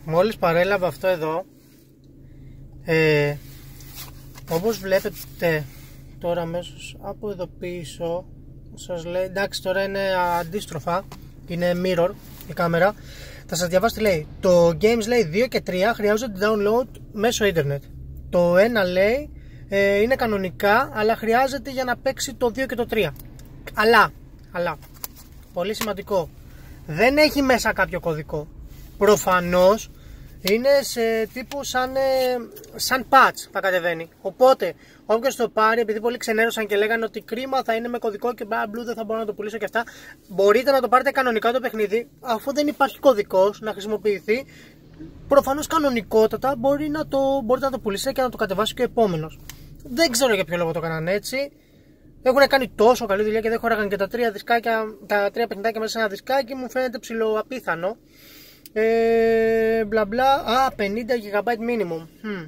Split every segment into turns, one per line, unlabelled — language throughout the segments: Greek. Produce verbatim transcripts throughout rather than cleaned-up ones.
μόλις παρέλαβα αυτό εδώ, ε, όπως βλέπετε τώρα αμέσως από εδώ πίσω σας λέει, εντάξει τώρα είναι αντίστροφα, είναι mirror η κάμερα. Θα σας διαβάσω τι λέει. Το games λέει δύο και τρία χρειάζονται download μέσω ίντερνετ. Το ένα λέει ε, είναι κανονικά, αλλά χρειάζεται για να παίξει το δύο και το τρία. Αλλά, αλλά, πολύ σημαντικό, δεν έχει μέσα κάποιο κωδικό. Προφανώς είναι σε τύπου σαν, ε, σαν patch θα κατεβαίνει. Οπότε όποιος το πάρει, επειδή πολλοί ξενέρωσαν και λέγανε ότι κρίμα θα είναι με κωδικό και μπλου δεν θα μπορώ να το πουλήσω και αυτά, μπορείτε να το πάρετε κανονικά το παιχνίδι, αφού δεν υπάρχει κωδικός να χρησιμοποιηθεί. Προφανώς κανονικότατα μπορεί να το, μπορείτε να το πουλήσετε και να το κατεβάσει και ο επόμενος. Δεν ξέρω για ποιο λόγο το έκαναν έτσι. Έχουν κάνει τόσο καλή δουλειά και δεν χωράγαν και τα τρία δισκάκια, τα τρία παιχνιδάκια μέσα σε ένα δισκάκι. Μου φαίνεται ψιλοαπίθανο. Ε, μπλα μπλα. Α, πενήντα τζι μπι minimum. Hm.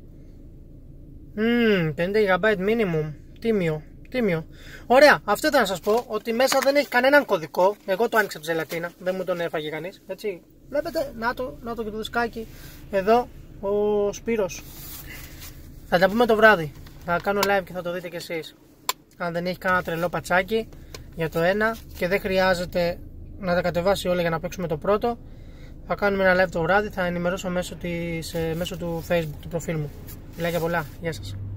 Mm, πενήντα τζι μπι minimum. Τίμιο, τίμιο. Ωραία, αυτό ήταν να σας πω, ότι μέσα δεν έχει κανέναν κωδικό. Εγώ το άνοιξα από τη ζελατίνα, δεν μου τον έφαγε κανείς. Έτσι, βλέπετε, να το, να το και το δισκάκι. Εδώ ο Σπύρος. Θα τα πούμε το βράδυ. Θα κάνω live και θα το δείτε κι εσείς. Αν δεν έχει κανένα τρελό πατσάκι για το ένα και δεν χρειάζεται να τα κατεβάσει όλα για να παίξουμε το πρώτο, θα κάνουμε ένα live το βράδυ, θα ενημερώσω μέσω, της, μέσω του Facebook, του προφίλ μου. Φιλάκια πολλά, γεια σας.